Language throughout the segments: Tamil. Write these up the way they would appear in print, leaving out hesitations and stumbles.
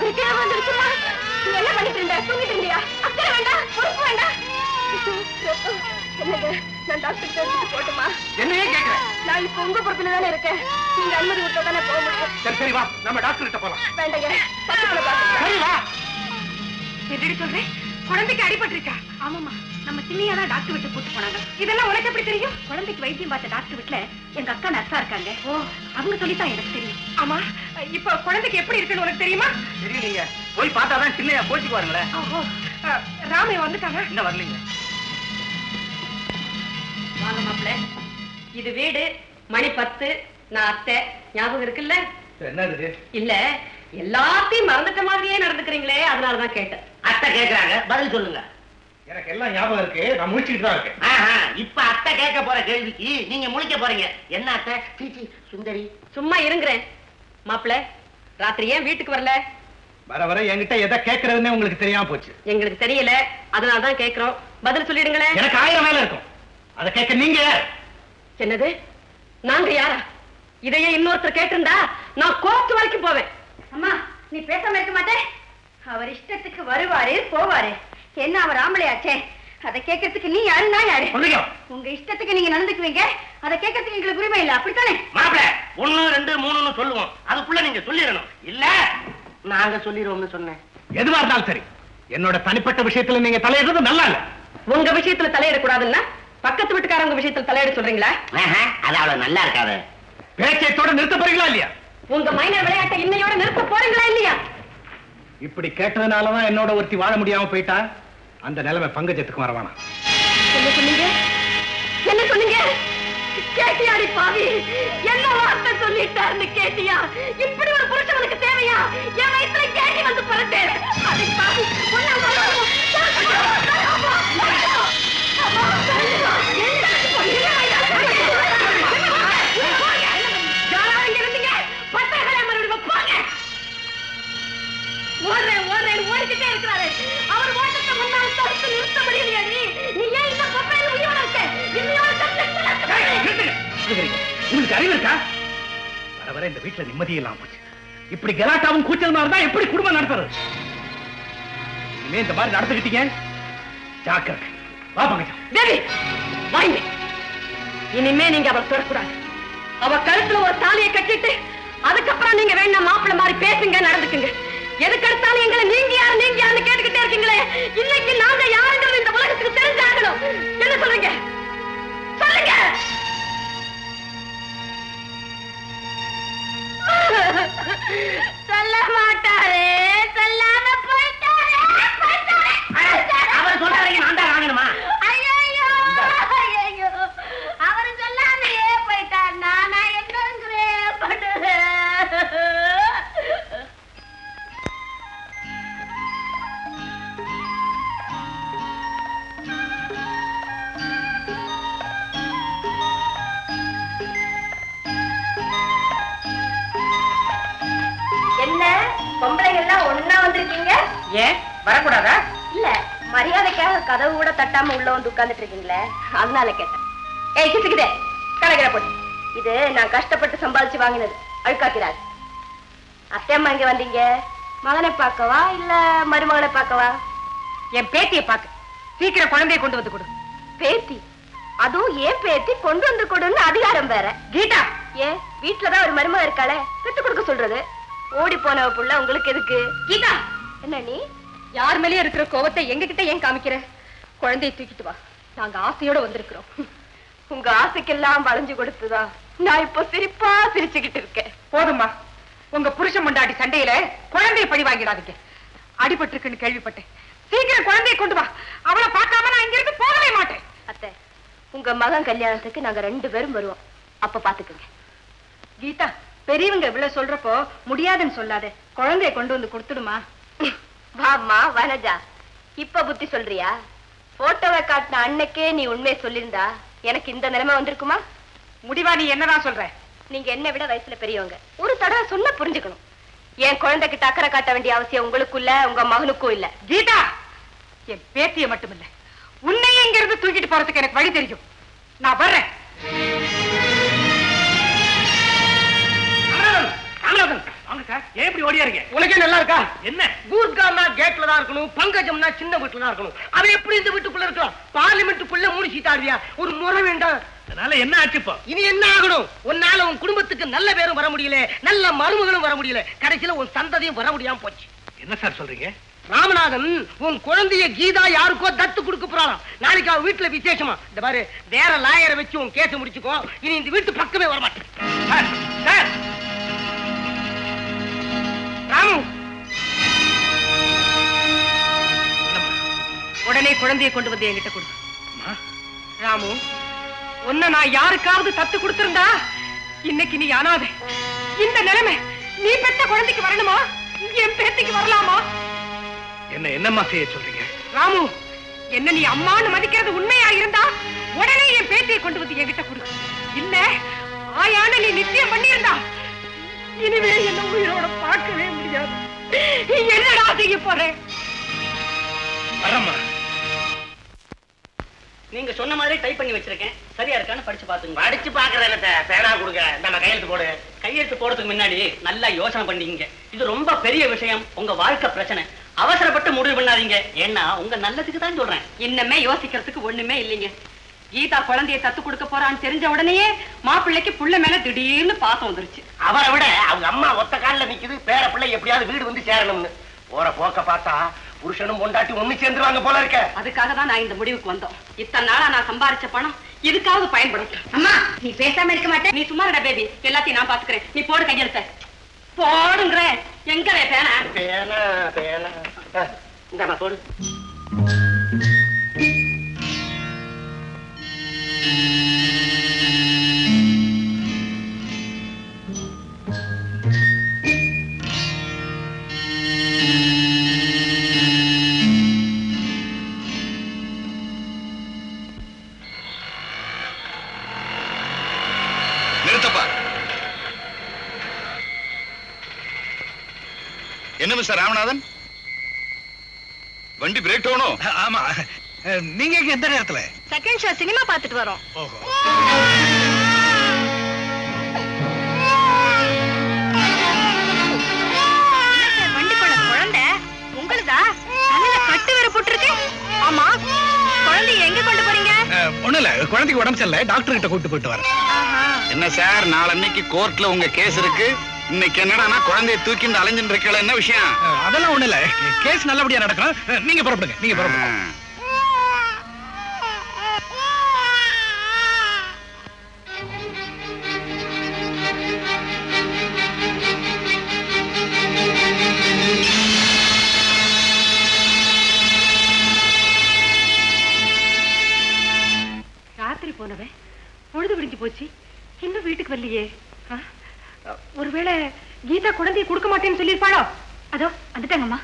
அதுக்கே வந்துருச்சுமா. நீ என்ன பண்ணிட்டு இருந்த? தூங்கிட்டு இருந்தியா? அக்கறை வேண்டாம், பொறுப்பு வேண்டாம். என்னங்க, நான் டாக்டர் தெரிஞ்சுட்டு போட்டுமா? என்னையே கேட்கிறேன். நான் இப்ப உங்க பொறுப்புல தானே இருக்கேன். நீங்க அனுமதி விட்டா தானே போக முடியும். சரி சரி வா, நம்ம டாக்டர் கிட்ட போலாம். வேண்டாங்க, பக்கத்துல பாத்துக்கலாம். சரி வா. என்னடி சொல்றேன்? குழந்தைக்கு அடிபட்டுருச்சா? ஆமாமா, நம்ம சின்னையாதான் டாக்டர் விட்டு கூட்டு போனாங்க. இதெல்லாம் உனக்கு எப்படி தெரியும்? குழந்தைக்கு வைத்தியம் பார்த்த டாக்டர் வீட்டுல எங்க அக்கா நர்ஸா இருக்காங்க. ஓ, அவங்க சொல்லித்தான் எனக்கு தெரியும். ஆமா, இப்ப குழந்தைக்கு எப்படி இருக்குன்னு உனக்கு தெரியுமா? தெரியலீங்க, போய் பார்த்தாதான் சின்னையா கோச்சிக்கு பாருங்களேன். ஓஹோ, ராமே வந்துட்டாங்க. இன்னும் வரலீங்க. வாங்க மாப்பிள்ள, இது வீடு, மணி 10, நான் அத்தை. ஞாபகம் இருக்குல்ல? என்னது? இல்ல, எல்லாத்தையும் மறந்துட்ட மாதிரியே நடந்துக்கிறீங்களே, அதனாலதான் கேட்டேன். அத்தை கேட்கறாங்க, பதில் சொல்லுங்க. எனக்கு எல்லாம் ஞாபகம் இருக்கு, நான் முடிச்சுட்டு தான் இருக்கேன். இப்ப அத்தை கேட்க போற கேள்விக்கு நீங்க முழிக்க போறீங்க. என்ன அத்தை? சீச்சி சுந்தரி, சும்மா இருங்கிறேன். மாப்பிள்ள, ராத்திரி ஏன் வீட்டுக்கு வரல? வர வர என்கிட்ட எதை கேட்கறதுன்னு உங்களுக்கு தெரியாம போச்சு. எங்களுக்கு தெரியல, அதனாலதான் கேட்கிறோம். பதில் சொல்லிடுங்களேன். எனக்கு 1000 வேலை இருக்கும், அதை கேட்க நீங்க யார்? என்னது? நாங்க யாரா? இதையே இன்னொருத்தர் கேட்டிருந்தா நான் கோர்ட் வரைக்கும் போவேன். அம்மா, நீ பேசாம இருக்க மாட்டே? அவர் இஷ்டத்துக்கு வருவாரு போவாரு. என்ன அவர் ஆம்பளையாச்சே? அதை கேட்கறதுக்கு நீ யாரு, நான் யாரு? உங்க இஷ்டத்துக்கு நீங்க நடந்துக்குவீங்க, அதை கேட்கறதுக்கு எங்களுக்கு உரிமை இல்லை, அப்படித்தானே? மாப்பிள 1, 2, 3ன்னு சொல்லுவோம், அதுக்குள்ள நீங்க சொல்லிடணும். இல்ல நாங்க சொல்லிடுவோம்னு சொன்னேன். எதுவா இருந்தாலும் சரி, என்னோட தனிப்பட்ட விஷயத்துல நீங்க தலையிடுறது நல்லா இல்ல. உங்க விஷயத்துல தலையிடக்கூடாதுன்னா பக்கத்து வீட்டுக்காரங்க விஷயத்துல தலையிட சொல்றீங்களா? அது அவ்வளவு நல்லா இருக்காது. பேச்சைத்தோட நிறுத்த போறீங்களா இல்லையா? உங்க மைனர் விளையாட்டை இன்னையோட நிறுத்த போறீங்களா இல்லையா? இப்படி கேட்டதுனாலதான் என்னோட ஒருத்தி வாழ முடியாம போயிட்டா. அந்த நிலைமை பங்கஜத்துக்கு வரவானா? என்ன சொன்னீங்க? என்ன சொன்னீங்க? கேட்டியாடி பாவி? என்ன வார்த்தை சொல்லிட்டாருன்னு கேட்டியா? இப்படி ஒரு புருஷனுக்கு தேவையா? என் வயசுல கேட்டி வந்து பிறந்தேன். அடி பாவி, ஓடிக்கிட்டே இருக்கிறாரு. அவர் ஓட்டத்தை முன்னால் தடுத்து நிறுத்த முடியலையா? நீ ஏன் இந்த பொம்பையில உயிரோட இருக்க? உங்களுக்கு அறிவு இருக்கா? வர வர இந்த வீட்டுல நிம்மதி இல்லாம போச்சு. இப்படி கலாட்டாவும் கூச்சலுமா இருந்தா எப்படி குடும்பம் நடத்துறது? இனிமே இந்த மாதிரி நடந்துக்கிட்டீங்க ஜாக்கிரதை. வா பங்கஜம். தேவி வாங்க. இனிமே நீங்க அவளை தொடக்கூடாது. அவ கழுத்துல ஒரு தாலியை கட்டிட்டு அதுக்கப்புறம் நீங்க வேணா மாப்பிள்ளை மாதிரி பேசுங்க, நடந்துக்குங்க. எதுக்கெடுத்தாலும் எங்களை நீங்க யாருன்னு கேட்டுக்கிட்டே இருக்கீங்களே. இன்னைக்கு நாங்க யாருங்கிறது இந்த உலகத்துக்கு தெரிஞ்சாகணும். என்ன சொல்றீங்க? சொல்லுங்க. சொல்ல மாட்டாரு, சொல்லாம போயிட்டாரு. அவர் சொல்றாரு, நான் தான் வாங்கணுமா? ஐயோ, அவரு சொல்லாமையே போயிட்டார். நானா என்னங்கிறேன் பண்ணுவேன். என்ன பொம்பளைங்க எல்லாம் ஒன்னா வந்திருக்கீங்க? ஏன் வரக்கூடாதா? இல்ல, மரியாதைக்காக கதவு கூட தட்டாம உள்ள வந்து உட்கார்ந்துட்டு இருக்கீங்களே, அதனால கேட்டேன். ஏய் கிசுக்குதே, கலகிற போட்டு. இது நான் கஷ்டப்பட்டு சம்பாதிச்சு வாங்கினது, அழுக்காக்கிறாரு. அத்தையம்மா இங்க வந்தீங்க, மகனை பார்க்கவா இல்ல மருமகனை பார்க்கவா? என் பேத்தியை பார்க்க. சீக்கிரம் குழந்தையை கொண்டு வந்து கொடு. பேத்தி? அதுவும் ஏன் பேத்தி கொண்டு வந்து கொடுன்னு அதிகாரம் வேற. கீதா, ஏன் வீட்டுலதான் ஒரு மருமக இருக்காளே, பெத்து கொடுக்க சொல்றது. ஓடி போனவ புள்ள உங்களுக்கு எதுக்கு? கீதா, என்ன நீ யார் மேலேயே இருக்கிற கோவத்தை எங்க கிட்ட ஏன் காமிக்கிற? குழந்தையை தூக்கிட்டு வா, நாங்க ஆசையோட வந்திருக்கிறோம். உங்க ஆசைக்கெல்லாம் வளைஞ்சு கொடுத்துதா நான் இப்போ சிரிப்பா சிரிச்சுக்கிட்டு இருக்கேன். போதுமா, உங்க புருஷன் மண்டாடி சண்டையில குழந்தையை பழி வாங்கிடாதீங்க. அடிபட்டு இருக்குன்னு கேள்விப்பட்டேன். சீக்கிரம் குழந்தையை கொண்டு வா. அவளை பார்க்காம நான் இங்க இருந்து போகவே மாட்டேன். அத்தை, உங்க மகன் கல்யாணத்துக்கு நாங்க 2 பேரும் வருவோம், அப்ப பாத்துக்குங்க. கீதா, பெரியவங்க இவ்வளவு சொல்றப்போ முடியாதுன்னு சொல்லாத. குழந்தையை கொண்டு வந்து கொடுத்துடுமா. வாமா வனஜா, இப்ப புத்தி சொல்றியா? போட்டோவை காட்டின அன்னைக்கே நீ உண்மையை சொல்லியிருந்தா எனக்கு இந்த நிலைமை வந்திருக்குமா? முடிவா நீ என்னதான் சொல்ற? நீங்க என்னை விட வயசுல பெரியவங்க, ஒரு தடவை சொன்ன புரிஞ்சுக்கணும். என் குழந்தை கிட்ட அக்கறை காட்ட வேண்டிய அவசியம் உங்களுக்கும் இல்ல, உங்க மகனுக்கும் இல்ல. கீதா, என் பேத்திய மட்டும் இல்ல, உன்னையே இங்க இருந்து தூக்கிட்டு போறதுக்கு எனக்கு வழி தெரியும். நான் வர்றேன். வாங்க சார். ஏன் இப்படி ஓடியா இருக்கேன்? உனக்கே நல்லா இருக்கா? என்ன கூர்கானா கேட்ல தான் இருக்கணும், பங்கஜம்னா சின்ன வீட்டுல தான் இருக்கணும். அவன் எப்படி இந்த வீட்டுக்குள்ள இருக்கலாம்? பார்லிமெண்ட்டுக்குள்ள 3 சீட் ஆடுறியா? ஒரு முறை வேண்டாம். அதனால என்ன ஆச்சு இப்போ? இனி என்ன ஆகணும்? உன்னால உன் குடும்பத்துக்கு நல்ல பேரும் வர முடியல, நல்ல மருமகளும் வர முடியல, கடைசியில உன் சந்ததியும் வர முடியாம போச்சு. என்ன சார் சொல்றீங்க? ராமநாதன் உன் குழந்தைய கீதா யாருக்கோ தத்து கொடுக்க போறாளாம். நாளைக்கு அவ வீட்டுல விசேஷமா. இந்த பாரு, வேற லாயரை வச்சு உன் கேஸ முடிச்சுக்கோ. இனி இந்த வீட்டு பக்கமே வர மாட்டேன். சார் ராமு, உடனே குழந்தையை கொண்டு வந்து என்கிட்ட கொடு. ராமு, உன்னை நான் யாருக்காவது தத்து கொடுத்திருந்தா இன்னைக்கு நீ அனாதை. இந்த நிலைமை நீ பெற்ற குழந்தைக்கு வரணுமா? என் பேத்திக்கு வரலாமா? என்னம்மா செய்ய சொல்றீங்க? ராமு, என்ன நீ அம்மான்னு மதிக்கிறது உண்மையா இருந்தா உடனே என் பேத்தியை கொண்டு வந்து என்கிட்ட கொடு. இல்ல ஆயான நீ நிச்சயம் பண்ணியிருந்தா இனிமே என்ன உயிரோட பார்க்கவே முடியாது. என்னடா செய்ய போறேன்? வரம்மா. நீங்க சொன்ன மாதிரி டைப் பண்ணி வச்சிருக்கேன். சரியா இருக்கான்னு படிச்சு பாத்துங்க. படிச்சு பாக்குறேன். பேனா கொடுங்க, நம்ம கையெழுத்து போடு. கையெழுத்து போடுறதுக்கு முன்னாடி நல்லா யோசனை பண்ணீங்க. இது ரொம்ப பெரிய விஷயம், உங்க வாழ்க்கை பிரச்சனை. அவசரப்பட்டு முடிவு பண்ணாதீங்க. ஏன்னா உங்க நல்லதுக்கு தான் சொல்றேன். இன்னமே யோசிக்கிறதுக்கு ஒண்ணுமே இல்லைங்க. கீதா குழந்தைய தத்து கொடுக்க போறான்னு தெரிஞ்ச உடனேயே மாப்பிள்ளைக்கு புள்ள மேல திடீர்னு பாசம் வந்துருச்சு. அவரை விட அவங்க அம்மா ஒத்த காலில் நிக்குது. பேர பிள்ளை எப்படியாவது வீடு வந்து சேரணும்னு. போற போக்க பார்த்தா புருஷனும் பொண்டாட்டி ஒண்ணு சேர்ந்துருவாங்க போல இருக்க. அதுக்காக தான் நான் இந்த முடிவுக்கு வந்தோம். இத்தனை நாளா நான் சம்பாரிச்ச பணம் இதுக்காவது பயன்படும். அம்மா, நீ பேசாம இருக்க மாட்டேன். நீ சும்மா இருடா பேபி, எல்லாத்தையும் நான் பாத்துக்கிறேன். நீ போடு கையெழுத்த. போடுங்கிற எங்க பேனா? பேனா பேனா இந்த போடு. என்ன மிஸ்டர் ராமநாதன், வண்டி பிரேக் ஆகணும்? ஆமா. நீங்க எந்த நேரத்துல? செகண்ட் ஷோ சினிமா பார்த்துட்டு வரோம். ஓஹோ. வண்டிக்குள்ள குழந்தை உங்களுதா? தலையில கட்டு வேற போட்டுருக்கு. ஆமா, குழந்தைய எங்க கொண்டு போறீங்க? ஒண்ணு இல்ல, குழந்தைக்கு உடம்பு சரியில்லை, டாக்டர் கிட்ட கூட்டு போயிட்டு வரேன். என்ன சார், நாளன்னைக்கு கோர்ட்ல உங்க கேஸ் இருக்கு. இன்னைக்கு என்னடா குழந்தைய தூக்கிட்டு அலைஞ்சுட்டு இருக்கல, என்ன விஷயம்? அதெல்லாம் ஒண்ணு இல்ல, கேஸ் நல்லபடியா நடக்கும். நீங்க புறப்படுங்க, நீங்க புறப்படுங்க. ராத்திரி போனவன் பொழுது விடிஞ்சு போச்சு, இன்னும் வீட்டுக்கு வரலையே. ஒருவேளை கீதா குழந்தைய கொடுக்க மாட்டேன்னு சொல்லிருப்பாளோ? அதோ வந்துட்டாங்கம்மா.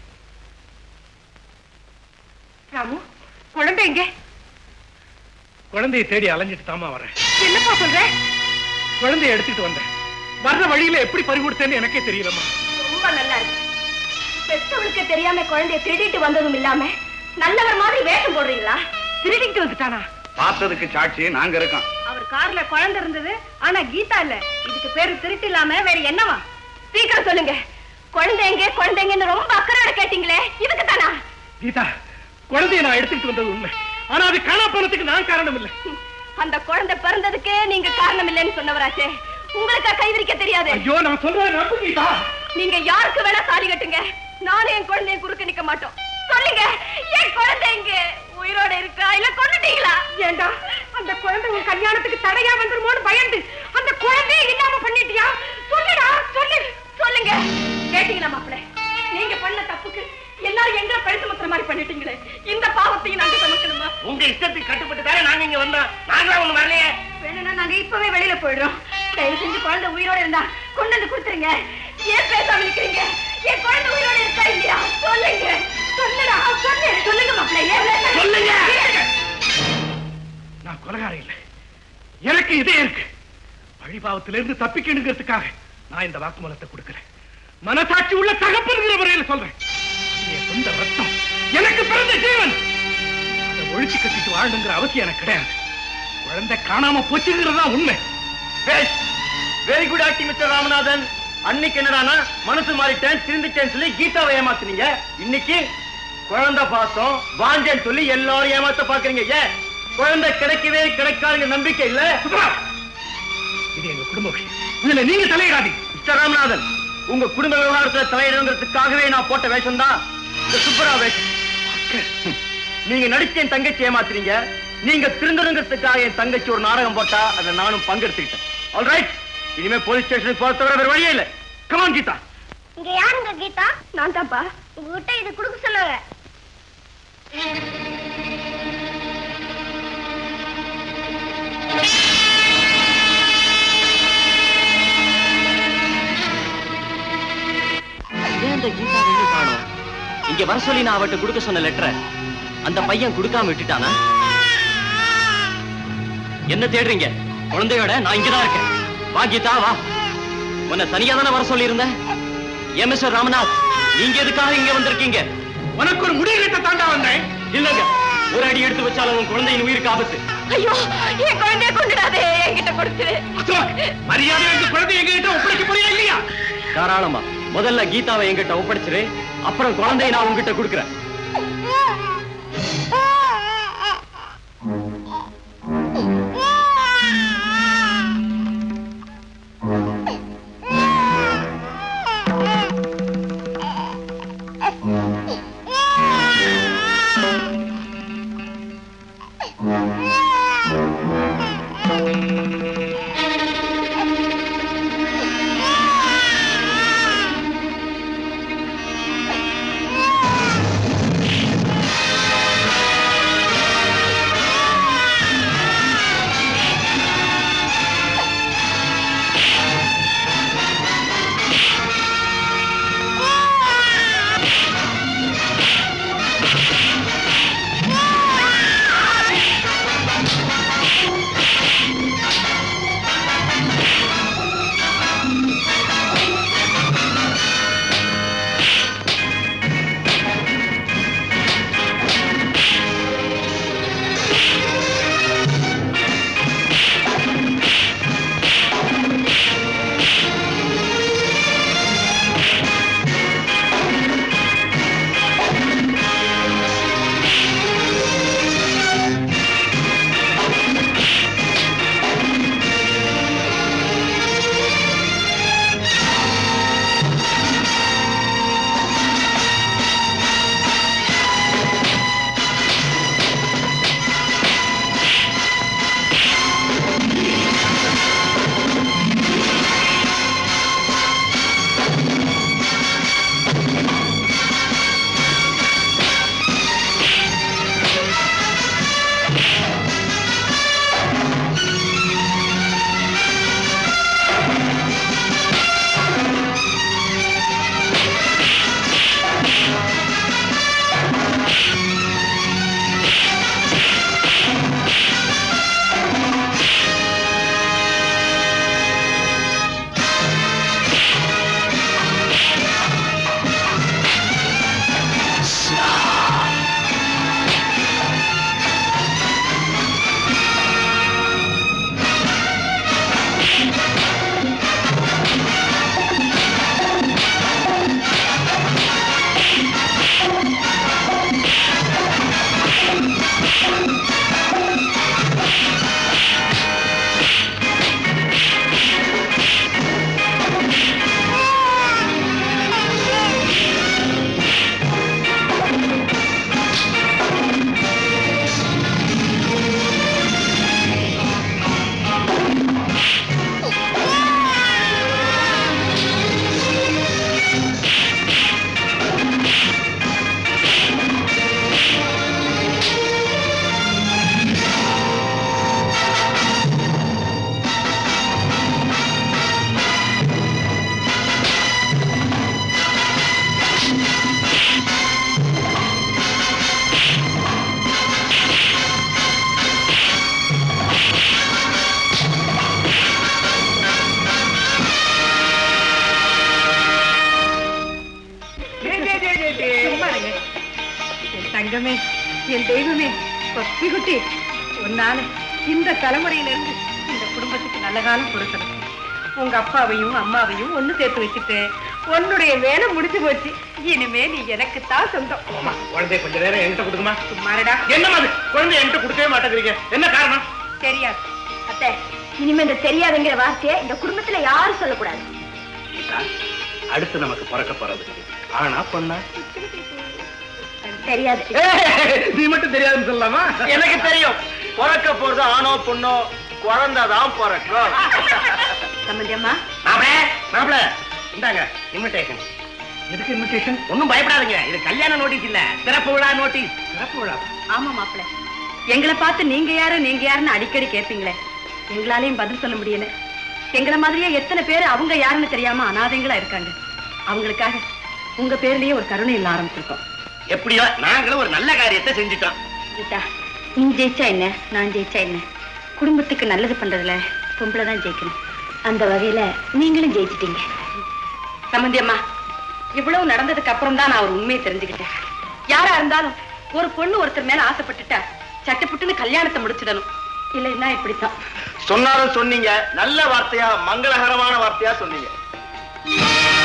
ராமு, குழந்தை எங்க? குழந்தையை தேடி அலைஞ்சிட்டு தாமா வரேன். என்னப்பா சொல்ற? குழந்தைய எடுத்துட்டு வந்தேன். வர்ற வழியில எப்படி பறிகொடுத்தேன்னு எனக்கே தெரியலம்மா. ரொம்ப நல்லா இருக்கு. பெற்றவளுக்கு தெரியாம குழந்தைய திருடிட்டு வந்ததும் இல்லாம நல்லவர் மாதிரி வேஷம் போடுறீங்களா? திருடிட்டு வந்துட்டானா? பார்த்ததுக்கு சாட்சி நாங்க இருக்கோம். அவர் கார்ல குழந்தை இருந்தது, ஆனா கீதா இல்ல. இதுக்கு பேரு திருட்டு இல்லாம வேற என்னவா? சீக்கிரம் சொல்லுங்க, குழந்தைங்க குழந்தைங்கன்னு ரொம்ப அக்கறையோட கேட்டீங்களே, இதுக்கு தானா? கீதா, குழந்தைய நான் எடுத்துட்டு வந்தது உண்மை, ஆனா அது காணா போனதுக்கு நான் காரணம் இல்ல. அந்த குழந்தை பிறந்ததுக்கே நீங்க காரணம் இல்லைன்னு சொன்னவராச்சே, உங்களுக்கு கை விரிக்க தெரியாது. ஐயோ, நான் சொல்றேன் நம்பு கீதா. நீங்க யாருக்கு வேணா தாலி கட்டுங்க, நானும் என் குழந்தைய குறுக்க நிக்க மாட்டோம். சொல்லுங்க, என் குழந்தைங்க உயிரோட இருக்கா இல்ல கொன்னுட்டீங்களா? ஏண்டா, அந்த குழந்தை உன் கல்யாணத்துக்கு தடையா வந்துருமோன்னு பயந்து அந்த குழந்தைய இல்லாம பண்ணிட்டியா? சொல்லுடா, சொல்லு. சொல்லுங்க. கேட்டீங்களா மாப்பிள்ளை? நீங்க பண்ண தப்புக்கு எல்லாரும் எங்க பழுத்து முத்துற மாதிரி பண்ணிட்டீங்களே, இந்த பாவத்தையும் நாங்க சமைக்கணுமா? உங்க இஷ்டத்துக்கு கட்டுப்பட்டு தானே நாங்க இங்க வந்தோம். நாங்களா ஒண்ணு வரலையே. வேணும்னா நாங்க இப்பவே வெளியில போயிடுறோம். தயவு செஞ்சு குழந்தை உயிரோட இருந்தா கொண்டு வந்து கொடுத்துருங்க. ஏன் பேசாம நிக்கிறீங்க? என் குழந்தை உயிரோட இருக்கா இல்லையா? சொல்லுங்க. சொல்லுடா, சொல்லு. சொல்லுங்க மாப்பிள்ளை, சொல்லுங்க. நான் கொலைகாரம் இல்லை, எனக்கு இதே இருக்கு. பழிபாவத்திலிருந்து தப்பிக்கணுங்கிறதுக்காக நான் இந்த வாக்குமூலத்தை கொடுக்கிறேன். மனசாட்சி உள்ள தகப்பன்கிற முறையில் சொல்றேன். என் சொந்த ரத்தம், எனக்கு பிறந்த ஜீவன். அதை ஒழிச்சு கட்டிட்டு வாழணுங்கிற அவசியம் எனக்கு கிடையாது. குழந்தை காணாம போச்சுங்கிறதா உண்மை. Very good acting mister Ramanathan. அன்னைக்கு என்னடானா மனசு மாறிட்டேன் திருந்துட்டேன்னு சொல்லி கீதாவை ஏமாத்துனீங்க. இன்னைக்கு குழந்தை பாசம் வாஞ்சேன்னு சொல்லி எல்லாரும் ஏமாத்த பாக்குறீங்க. ஏன் குழந்தை கிடைக்கவே கிடைக்காதுங்க நம்பிக்கை இல்ல? இது எங்க குடும்ப விஷயம், இதுல நீங்க தலையிடாதீங்க. மிஸ்டர் ராமநாதன், உங்க குடும்ப விவகாரத்துல தலையிடுங்கிறதுக்காகவே நான் போட்ட வேஷம் தான் இந்த சுப்பரா வேஷம். நீங்க நடிச்ச என் தங்கச்சி ஏமாத்துறீங்க, நீங்க திருந்தணுங்கிறதுக்காக என் தங்கச்சி ஒரு நாடகம் போட்டா அதை நானும் பங்கெடுத்துக்கிட்டேன். ஆல்ரைட், இனிமே போலீஸ் ஸ்டேஷனுக்கு போற தவிர வேற வழியே இல்ல. கமான் கீதா. இங்க யாருங்க கீதா? நான் தான்ப்பா. உங்ககிட்ட இது கொடுக்க சொன்னாங்க. ஏன் கீதா வெளியே காணோம்? இங்க வர சொல்லி நான் அவட்ட கொடுக்க சொன்ன லெட்டரை அந்த பையன் கொடுக்காம விட்டுட்டானா? என்ன தேடுறீங்க? குழந்தையோட நான் இங்கதான் இருக்கேன். வா கீதா வா. உன்னை தனியா தானே வர சொல்லி இருந்தேன். ஏன் மிஸ்டர் ராமநாத், நீங்க எதுக்காக இங்க வந்திருக்கீங்க? உனக்கு ஒரு முடிவு கிட்ட தாண்டா வந்தேன். இல்லங்க, ஒரு அடி எடுத்து வச்சாலும் உன் குழந்தையின் உயிருக்கு ஆபத்து. ஐயோ, என் குழந்தைய கொண்டுடாதே, என்கிட்ட கொடுத்துரு. மரியாதை எங்க குழந்தை எங்கிட்ட ஒப்படைக்க போறியா இல்லையா? தாராளமா. முதல்ல கீதாவை என்கிட்ட ஒப்படைச்சிரு, அப்புறம் குழந்தையை நான் உங்ககிட்ட கொடுக்குறேன். தங்கமே, என் தெய்வமே, கொத்தி குட்டி, உன்னால இந்த தலைமுறையிலிருந்து இந்த குடும்பத்துக்கு நல்ல காலம் கொடுக்கணும். உங்க அப்பாவையும் அம்மாவையும் ஒண்ணு சேர்த்து வச்சுட்டு உன்னுடைய வேலை முடிச்சு போச்சு. இனிமே நீ எனக்கு தான் சொந்தம். குழந்தைய கொஞ்ச நேரம் என்கிட்ட கொடுக்குமா? சும்மாடா. என்ன மாதிரி குழந்தைய என்கிட்ட கொடுக்கவே மாட்டேங்கிறீங்க, என்ன காரணம்? தெரியாது. அத்தை, இனிமே இந்த தெரியாதுங்கிற வார்த்தையை இந்த குடும்பத்துல யாரும் சொல்லக்கூடாது. அடுத்து நமக்கு பிறக்க போறது ஆனா பொண்ணா? தெரியாது. நீ மட்டும் தெரியாதுன்னு சொல்லலாமா? எனக்கு தெரியும். பிறக்க போறது ஆணோ பொண்ணோ, குழந்தைதான் பிறக்கும். சம்பந்தியம்மா, மாப்பிள இந்தாங்க இன்விடேஷன். எதுக்கு இன்விடேஷன்? ஒண்ணும் பயப்படாதீங்க, இது கல்யாண நோட்டீஸ் இல்ல, சிறப்பு விழா நோட்டீஸ். சிறப்பு விழா? ஆமா மாப்பிள்ள, எங்களை பார்த்து நீங்க யாருன்னு அடிக்கடி கேட்பீங்களே, எங்களாலையும் பதில் சொல்ல முடியல. எங்களை மாதிரியே எத்தனை பேர் அவங்க யாருன்னு தெரியாம அனாதைங்களா இருக்காங்க. அவங்களுக்காக உங்க பேர்லயே ஒரு கருணை இல்ல ஆரம்பிச்சிருக்கோம். எப்படியோ நாங்களும் ஒரு நல்ல காரியத்தை செஞ்சுட்டோம். நீ ஜெயிச்சா என்ன, நான் ஜெயிச்சா என்ன, குடும்பத்துக்கு நல்லது பண்றதுல பொம்பளை தான் ஜெயிக்கணும். அந்த வகையில நீங்களும் ஜெயிச்சிட்டீங்க. சம்பந்தியம்மா, இவ்வளவு நடந்ததுக்கு அப்புறம் தான் நான் ஒரு உண்மையை தெரிஞ்சுக்கிட்டேன். யாரா இருந்தாலும் ஒரு பொண்ணு ஒருத்தர் மேல ஆசைப்பட்டுட்டா சட்டப்புட்டுன்னு கல்யாணத்தை முடிச்சிடணும். இல்லைன்னா இப்படித்தான். சொன்னாலும் சொன்னீங்க, நல்ல வார்த்தையா மங்களகரமான வார்த்தையா சொன்னீங்க.